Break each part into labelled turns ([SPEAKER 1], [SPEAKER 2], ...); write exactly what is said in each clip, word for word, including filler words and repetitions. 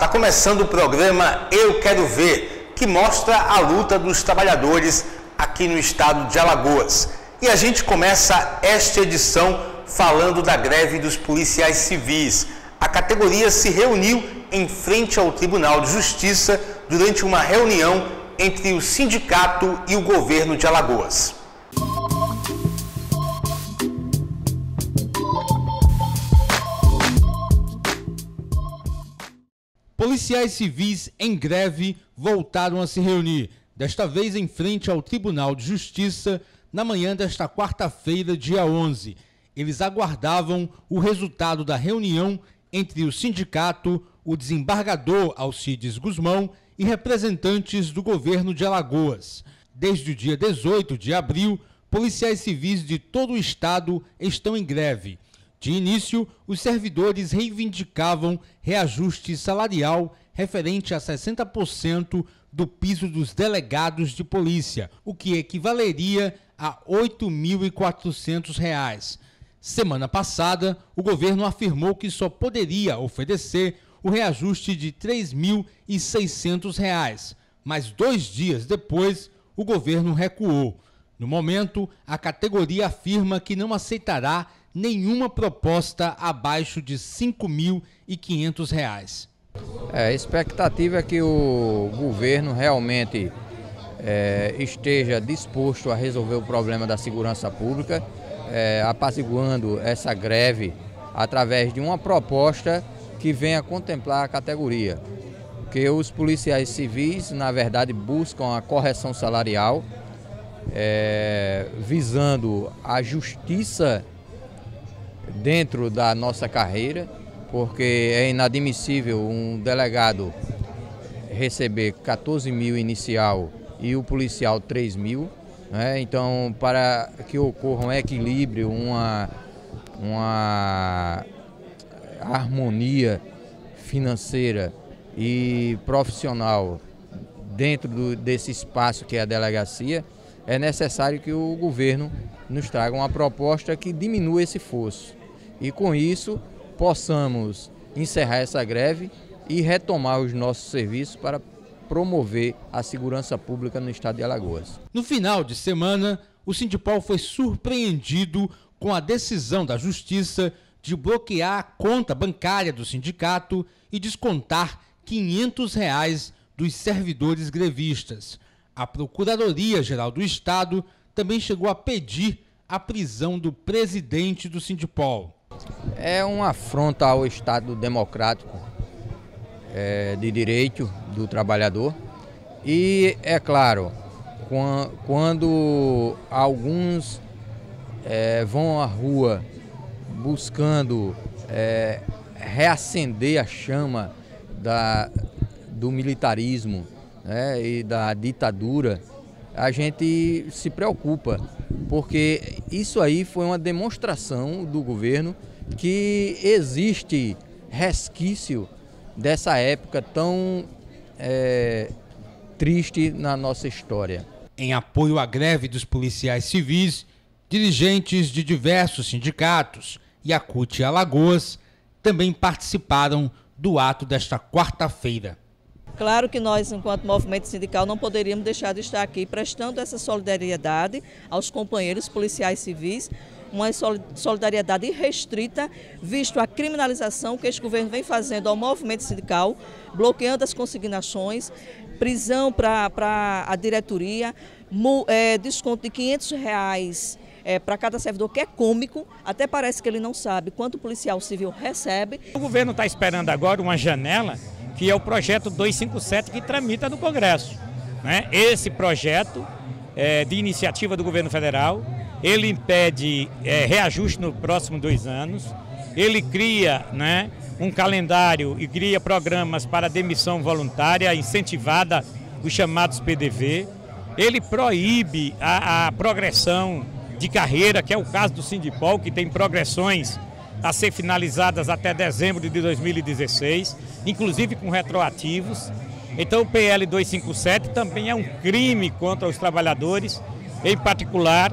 [SPEAKER 1] Tá começando o programa Eu Quero Ver, que mostra a luta dos trabalhadores aqui no estado de Alagoas. E a gente começa esta edição falando da greve dos policiais civis. A categoria se reuniu em frente ao Tribunal de Justiça durante uma reunião entre o sindicato e o governo de Alagoas.
[SPEAKER 2] Policiais civis em greve voltaram a se reunir, desta vez em frente ao Tribunal de Justiça, na manhã desta quarta-feira, dia onze. Eles aguardavam o resultado da reunião entre o sindicato, o desembargador Alcides Guzmão e representantes do governo de Alagoas. Desde o dia dezoito de abril, policiais civis de todo o estado estão em greve. De início, os servidores reivindicavam reajuste salarial referente a sessenta por cento do piso dos delegados de polícia, o que equivaleria a oito mil e quatrocentos reais. Semana passada, o governo afirmou que só poderia oferecer o reajuste de três mil e seiscentos reais, mas dois dias depois, o governo recuou. No momento, a categoria afirma que não aceitará nenhuma proposta abaixo de cinco mil e quinhentos reais.
[SPEAKER 3] É, a expectativa é que o governo realmente é, esteja disposto a resolver o problema da segurança pública, é, apaziguando essa greve através de uma proposta que venha contemplar a categoria. Porque os policiais civis, na verdade, buscam a correção salarial, é, visando a justiça dentro da nossa carreira, porque é inadmissível um delegado receber quatorze mil inicial e o policial três mil, né? Então, para que ocorra um equilíbrio, uma, uma harmonia financeira e profissional dentro do, desse espaço que é a delegacia, é necessário que o governo nos traga uma proposta que diminua esse fosso. E com isso possamos encerrar essa greve e retomar os nossos serviços para promover a segurança pública no estado de Alagoas.
[SPEAKER 2] No final de semana, o Sindipol foi surpreendido com a decisão da Justiça de bloquear a conta bancária do sindicato e descontar quinhentos reais dos servidores grevistas. A Procuradoria-Geral do Estado também chegou a pedir a prisão do presidente do Sindipol.
[SPEAKER 3] É uma afronta ao Estado democrático é, de direito do trabalhador e, é claro, quando alguns é, vão à rua buscando é, reacender a chama da, do militarismo, né, e da ditadura, a gente se preocupa, porque isso aí foi uma demonstração do governo que existe resquício dessa época tão é, triste na nossa história.
[SPEAKER 2] Em apoio à greve dos policiais civis, dirigentes de diversos sindicatos e a C U T Alagoas também participaram do ato desta quarta-feira.
[SPEAKER 4] Claro que nós, enquanto movimento sindical, não poderíamos deixar de estar aqui prestando essa solidariedade aos companheiros policiais civis, uma solidariedade irrestrita, visto a criminalização que este governo vem fazendo ao movimento sindical, bloqueando as consignações, prisão para a diretoria, é, desconto de quinhentos reais é, para cada servidor, que é cômico, até parece que ele não sabe quanto o policial civil recebe.
[SPEAKER 5] O governo está esperando agora uma janela, que é o projeto duzentos e cinquenta e sete que tramita no Congresso, né? Esse projeto é de iniciativa do governo federal, ele impede é, reajuste nos próximos dois anos, ele cria, né, um calendário e cria programas para demissão voluntária incentivada, os chamados P D V, ele proíbe a, a progressão de carreira, que é o caso do Sindipol, que tem progressões a ser finalizadas até dezembro de dois mil e dezesseis, inclusive com retroativos. Então o P L duzentos e cinquenta e sete também é um crime contra os trabalhadores, em particular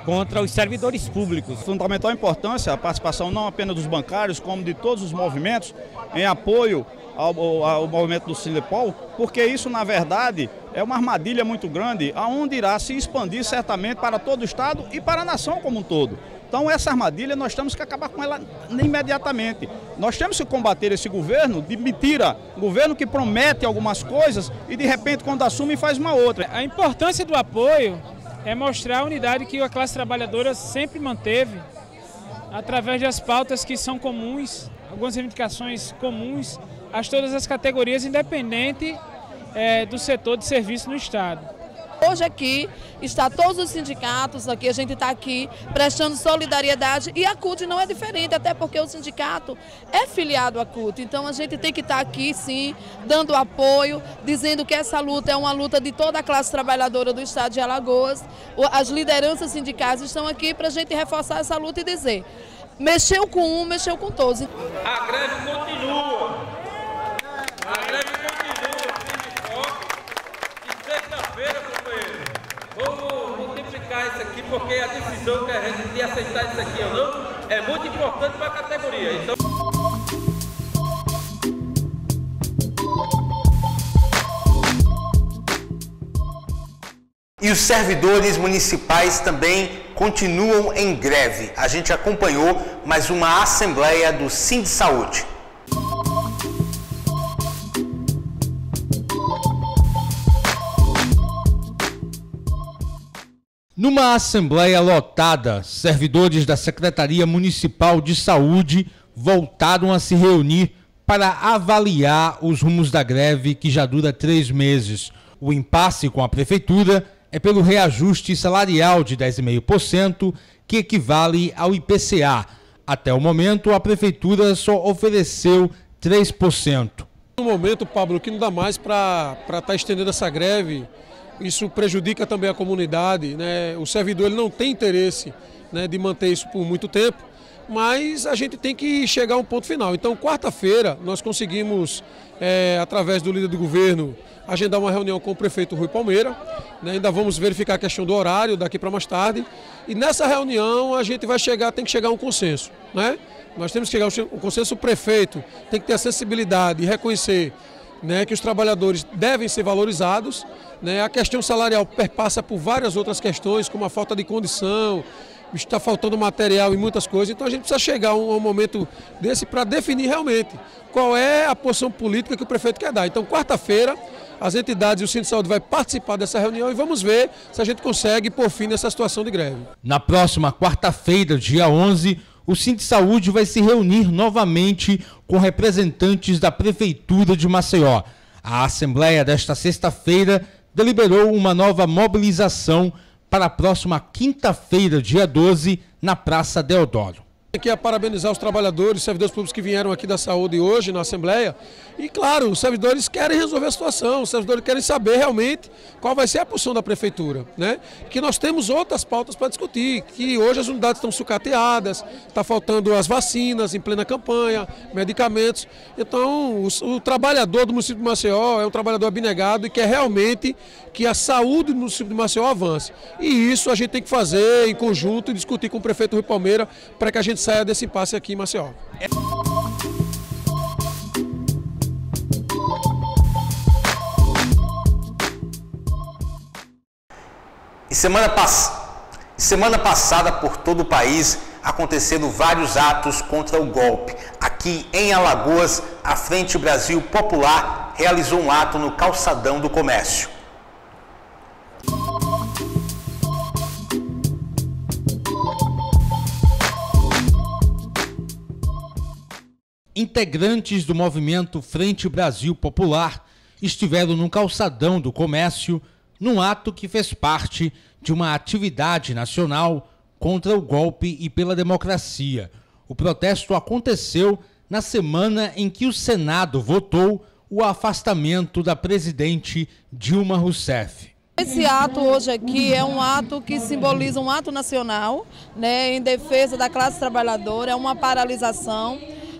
[SPEAKER 5] contra os servidores públicos.
[SPEAKER 6] Fundamental importância a participação não apenas dos bancários, como de todos os movimentos em apoio ao, ao movimento do Sindipol, porque isso, na verdade, é uma armadilha muito grande, aonde irá se expandir certamente para todo o Estado e para a nação como um todo. Então, essa armadilha nós temos que acabar com ela imediatamente. Nós temos que combater esse governo de mentira, um governo que promete algumas coisas e, de repente, quando assume, faz uma outra.
[SPEAKER 7] A importância do apoio é mostrar a unidade que a classe trabalhadora sempre manteve, através das pautas que são comuns, algumas reivindicações comuns a todas as categorias, independente é, do setor de serviço no Estado.
[SPEAKER 8] Hoje aqui está todos os sindicatos, aqui a gente está aqui prestando solidariedade e a C U T não é diferente, até porque o sindicato é filiado à C U T. Então a gente tem que estar aqui sim, dando apoio, dizendo que essa luta é uma luta de toda a classe trabalhadora do estado de Alagoas. As lideranças sindicais estão aqui para a gente reforçar essa luta e dizer, mexeu com um, mexeu com todos.
[SPEAKER 9] A greve continua, a greve continua. Vamos multiplicar isso aqui, porque a decisão que a gente de aceitar isso aqui ou não é muito importante para a categoria. Então...
[SPEAKER 1] E os servidores municipais também continuam em greve. A gente acompanhou mais uma assembleia do Sindsaúde.
[SPEAKER 2] Numa assembleia lotada, servidores da Secretaria Municipal de Saúde voltaram a se reunir para avaliar os rumos da greve que já dura três meses. O impasse com a Prefeitura é pelo reajuste salarial de dez vírgula cinco por cento, que equivale ao I P C A. Até o momento, a Prefeitura só ofereceu três por cento.
[SPEAKER 10] No momento, Pablo, que não dá mais para estar tá estendendo essa greve. Isso prejudica também a comunidade, né? O servidor ele não tem interesse, né, de manter isso por muito tempo, mas a gente tem que chegar a um ponto final. Então, quarta-feira, nós conseguimos, é, através do líder do governo, agendar uma reunião com o prefeito Rui Palmeira, né? Ainda vamos verificar a questão do horário daqui para mais tarde, e nessa reunião a gente vai chegar, tem que chegar a um consenso, né? Nós temos que chegar a um consenso, o prefeito tem que ter a sensibilidade e reconhecer, né, que os trabalhadores devem ser valorizados, né? A questão salarial perpassa por várias outras questões, como a falta de condição, está faltando material e muitas coisas. Então a gente precisa chegar a um, a um momento desse para definir realmente qual é a posição política que o prefeito quer dar. Então, quarta-feira, as entidades e o Sindsaúde vai participar dessa reunião e vamos ver se a gente consegue pôr fim nessa situação de greve.
[SPEAKER 2] Na próxima quarta-feira, dia onze, o Sindsaúde vai se reunir novamente com representantes da Prefeitura de Maceió. A Assembleia desta sexta-feira deliberou uma nova mobilização para a próxima quinta-feira, dia doze, na Praça Deodoro.
[SPEAKER 10] Aqui a parabenizar os trabalhadores, os servidores públicos que vieram aqui da saúde hoje na Assembleia. E claro, os servidores querem resolver a situação, os servidores querem saber realmente qual vai ser a posição da Prefeitura, né? Que nós temos outras pautas para discutir, que hoje as unidades estão sucateadas, está faltando as vacinas em plena campanha, medicamentos. Então, o, o trabalhador do município de Maceió é um trabalhador abnegado e quer realmente que a saúde do município de Maceió avance. E isso a gente tem que fazer em conjunto e discutir com o prefeito Rui Palmeira para que a gente saia desse impasse aqui em Maceió.
[SPEAKER 1] E semana, pass... semana passada, por todo o país, aconteceram vários atos contra o golpe. Aqui em Alagoas, a Frente Brasil Popular realizou um ato no calçadão do comércio.
[SPEAKER 2] Integrantes do movimento Frente Brasil Popular estiveram no calçadão do comércio num ato que fez parte de uma atividade nacional contra o golpe e pela democracia. O protesto aconteceu na semana em que o Senado votou o afastamento da presidente Dilma Rousseff.
[SPEAKER 8] Esse ato hoje aqui é um ato que simboliza um ato nacional, né, em defesa da classe trabalhadora, é uma paralisação.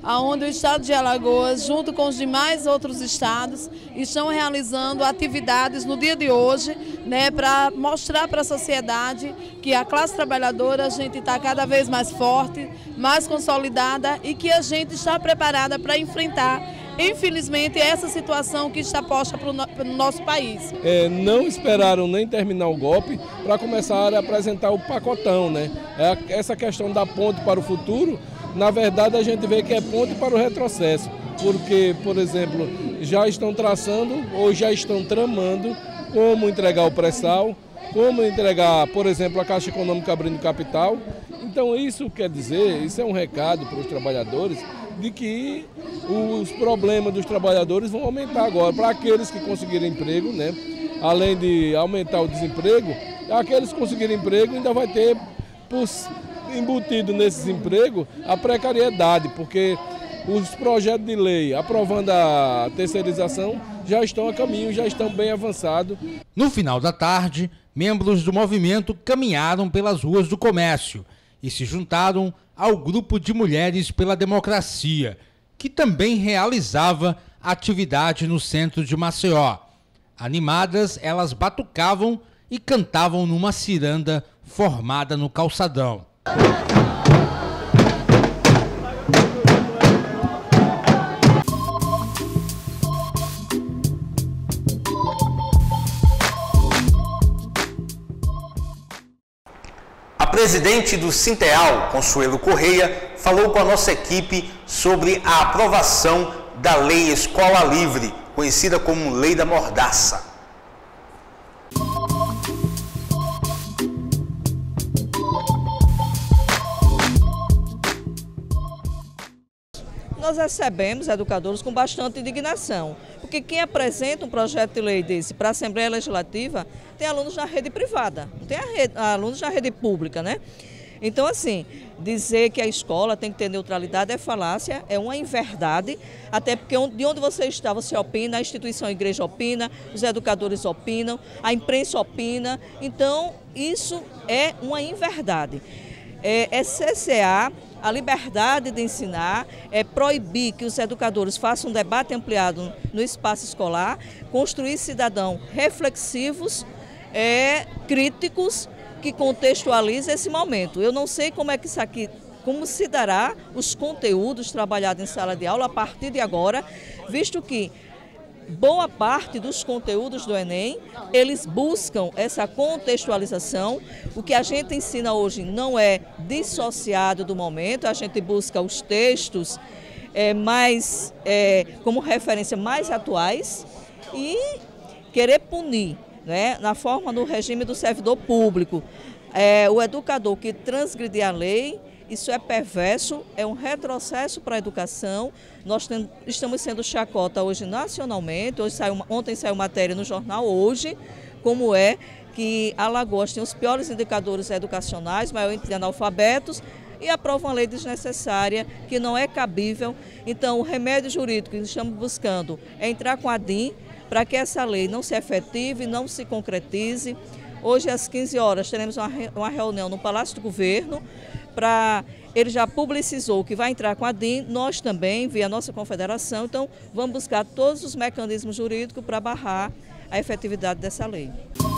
[SPEAKER 8] onde o estado de Alagoas, junto com os demais outros estados, estão realizando atividades no dia de hoje, né, para mostrar para a sociedade que a classe trabalhadora, a gente está cada vez mais forte, mais consolidada e que a gente está preparada para enfrentar, infelizmente, essa situação que está posta para o no, no nosso país.
[SPEAKER 11] É, não esperaram nem terminar o golpe para começar a apresentar o pacotão, né? É, essa questão da ponte para o futuro, na verdade a gente vê que é ponte para o retrocesso, porque, por exemplo, já estão traçando ou já estão tramando como entregar o pré-sal, como entregar, por exemplo, a Caixa Econômica abrindo capital. Então isso quer dizer, isso é um recado para os trabalhadores, de que os problemas dos trabalhadores vão aumentar agora. Para aqueles que conseguirem emprego, né, além de aumentar o desemprego, aqueles que conseguirem emprego ainda vai ter embutido nesses empregos a precariedade, porque os projetos de lei aprovando a terceirização já estão a caminho, já estão bem avançados.
[SPEAKER 2] No final da tarde, membros do movimento caminharam pelas ruas do comércio e se juntaram ao grupo de Mulheres pela Democracia, que também realizava atividade no centro de Maceió. Animadas, elas batucavam e cantavam numa ciranda formada no calçadão.
[SPEAKER 1] A presidente do Sinteal, Consuelo Correia, falou com a nossa equipe sobre a aprovação da Lei Escola Livre, conhecida como Lei da Mordaça.
[SPEAKER 4] Nós recebemos educadores com bastante indignação, porque quem apresenta um projeto de lei desse para a Assembleia Legislativa tem alunos na rede privada, não tem a rede, alunos na rede pública, né? Então, assim, dizer que a escola tem que ter neutralidade é falácia, é uma inverdade, até porque de onde você está, você opina, a instituição a igreja opina, os educadores opinam, a imprensa opina, então isso é uma inverdade. É, é cercear a liberdade de ensinar, é proibir que os educadores façam um debate ampliado no espaço escolar, construir cidadãos reflexivos, é, críticos, que contextualizem esse momento. Eu não sei como é que isso aqui, como se dará os conteúdos trabalhados em sala de aula a partir de agora, visto que boa parte dos conteúdos do Enem, eles buscam essa contextualização. O que a gente ensina hoje não é dissociado do momento, a gente busca os textos é, mais, é, como referência mais atuais e querer punir, né, na forma do regime do servidor público. É, o educador que transgredir a lei, isso é perverso, é um retrocesso para a educação. Nós tem, estamos sendo chacota hoje nacionalmente, hoje saiu, ontem saiu matéria no jornal Hoje, como é que Alagoas tem os piores indicadores educacionais, maior índice de analfabetos, e aprova uma lei desnecessária que não é cabível. Então, o remédio jurídico que estamos buscando é entrar com a D I M para que essa lei não se efetive, não se concretize. Hoje, às quinze horas, teremos uma, uma reunião no Palácio do Governo. Pra, ele já publicizou que vai entrar com a D I M, nós também, via nossa confederação, então vamos buscar todos os mecanismos jurídicos para barrar a efetividade dessa lei.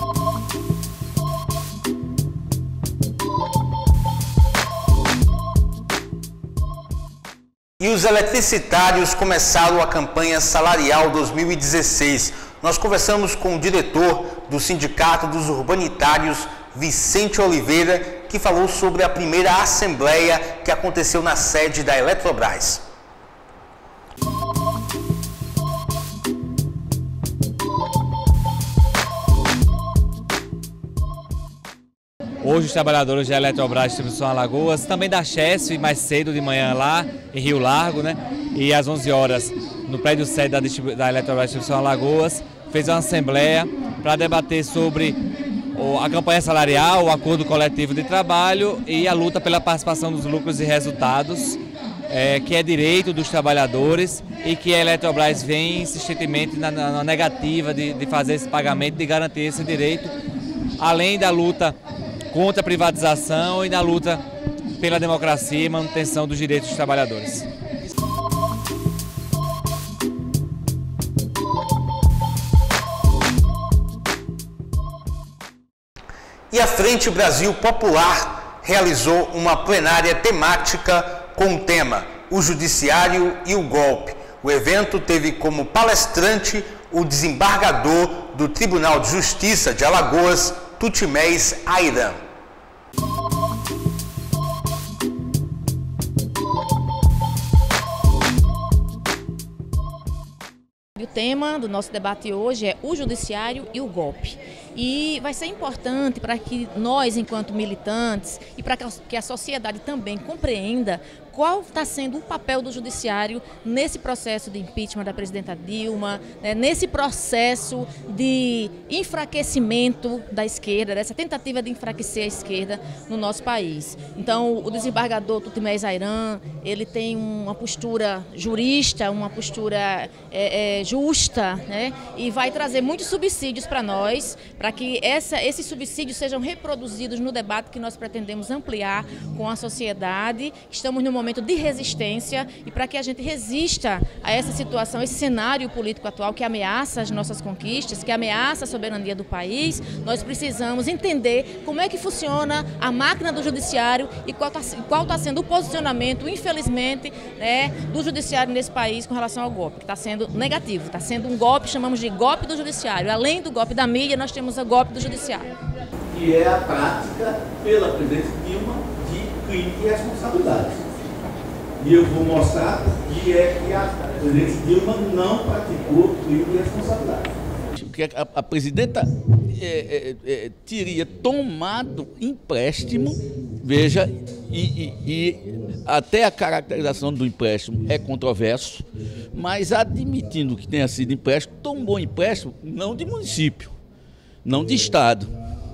[SPEAKER 1] E os eletricitários começaram a campanha salarial dois mil e dezesseis. Nós conversamos com o diretor do Sindicato dos Urbanitários, Vicente Oliveira, que falou sobre a primeira assembleia que aconteceu na sede da Eletrobras.
[SPEAKER 12] Hoje os trabalhadores da Eletrobras Distribuição Alagoas, também da Chesf, mais cedo de manhã lá em Rio Largo, né? E às onze horas no prédio sede da, da Eletrobras Distribuição Alagoas, fez uma assembleia para debater sobre a campanha salarial, o acordo coletivo de trabalho e a luta pela participação dos lucros e resultados, é, que é direito dos trabalhadores e que a Eletrobras vem insistentemente na, na negativa de, de fazer esse pagamento, de garantir esse direito, além da luta contra a privatização e na luta pela democracia e manutenção dos direitos dos trabalhadores.
[SPEAKER 1] E a Frente Brasil Popular realizou uma plenária temática com o tema O Judiciário e o Golpe. O evento teve como palestrante o desembargador do Tribunal de Justiça de Alagoas, Tutimés Airan.
[SPEAKER 13] O tema do nosso debate hoje é o Judiciário e o Golpe. E vai ser importante para que nós, enquanto militantes, e para que a sociedade também compreenda qual está sendo o papel do Judiciário nesse processo de impeachment da presidenta Dilma, né, nesse processo de enfraquecimento da esquerda, dessa tentativa de enfraquecer a esquerda no nosso país. Então, o desembargador Tutimés Airan, ele tem uma postura jurista, uma postura é, é, justa, né, e vai trazer muitos subsídios para nós, para que essa, esses subsídios sejam reproduzidos no debate que nós pretendemos ampliar com a sociedade. Estamos num momento de resistência e para que a gente resista a essa situação, esse cenário político atual que ameaça as nossas conquistas, que ameaça a soberania do país, nós precisamos entender como é que funciona a máquina do judiciário e qual está qual tá sendo o posicionamento, infelizmente, né, do judiciário nesse país com relação ao golpe, que está sendo negativo, está sendo um golpe, chamamos de golpe do judiciário. Além do golpe da mídia, nós temos o golpe do judiciário.
[SPEAKER 14] Que é a prática pela presidente Dilma de crime e responsabilidade. E eu vou mostrar que é que a presidente Dilma não praticou crime e responsabilidade.
[SPEAKER 15] Que a, a presidenta é, é, é, teria tomado empréstimo, veja, e, e, e até a caracterização do empréstimo é controverso, mas admitindo que tenha sido empréstimo, tomou empréstimo não de município, não de estado,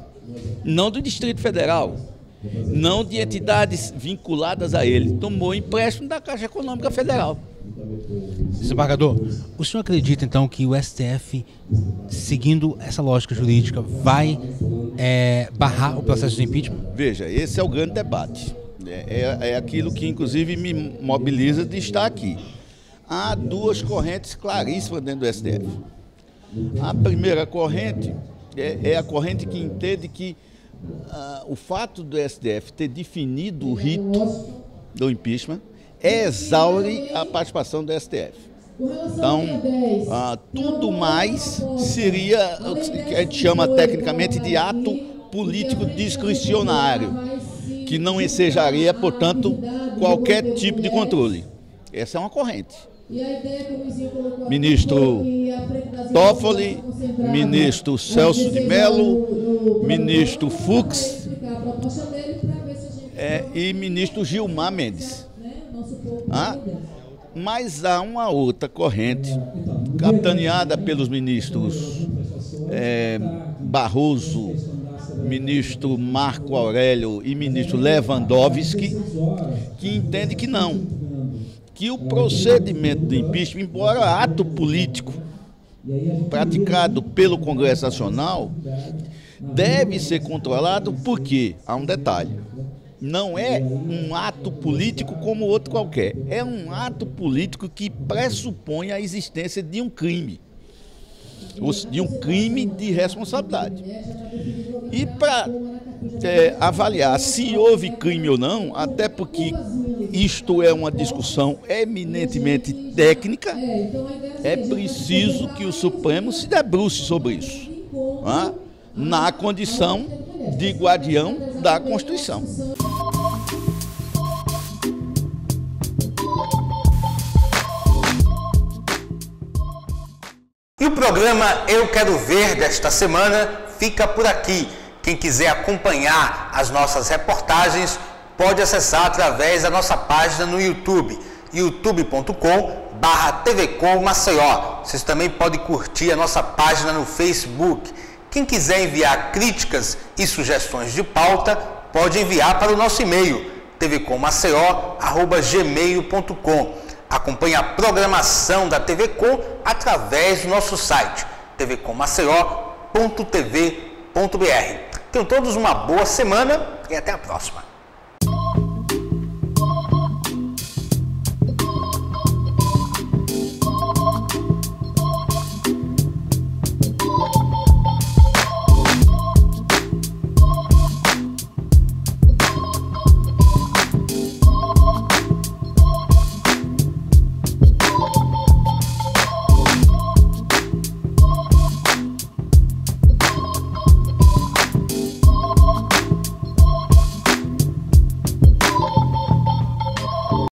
[SPEAKER 15] não do Distrito Federal, não de entidades vinculadas a ele, tomou empréstimo da Caixa Econômica Federal.
[SPEAKER 2] Desembargador, o senhor acredita então que o S T F, seguindo essa lógica jurídica, vai é, barrar o processo de impeachment?
[SPEAKER 15] Veja, esse é o grande debate. É, é, é aquilo que inclusive me mobiliza de estar aqui. Há duas correntes claríssimas dentro do S T F. A primeira corrente é, é a corrente que entende que uh, o fato do S T F ter definido o rito do impeachment exaure a participação do S T F. Então, uh, tudo mais seria o que a gente chama tecnicamente de ato político discricionário, que não ensejaria, portanto, qualquer tipo de controle. Essa é uma corrente. Ministro Toffoli, ministro Celso de Mello, ministro Fux é, e ministro Gilmar Mendes. Ah, mas há uma outra corrente, capitaneada pelos ministros é, Barroso, ministro Marco Aurélio e ministro Lewandowski, que entende que não, que o procedimento de impeachment, embora ato político praticado pelo Congresso Nacional, deve ser controlado porque, há um detalhe, não é um ato político como outro qualquer, é um ato político que pressupõe a existência de um crime, de um crime de responsabilidade. E para é, avaliar se houve crime ou não, até porque isto é uma discussão eminentemente técnica, é preciso que o Supremo se debruce sobre isso, tá? Na condição de guardião da Constituição.
[SPEAKER 1] E o programa Eu Quero Ver desta semana fica por aqui. Quem quiser acompanhar as nossas reportagens pode acessar através da nossa página no YouTube, youtube ponto com barra T V Com Maceió. Vocês também podem curtir a nossa página no Facebook. Quem quiser enviar críticas e sugestões de pauta, pode enviar para o nosso e-mail, t v com maceió arroba gmail ponto com. Acompanhe a programação da T V Com através do nosso site, t v com maceió ponto t v ponto b r. Tenham todos uma boa semana e até a próxima.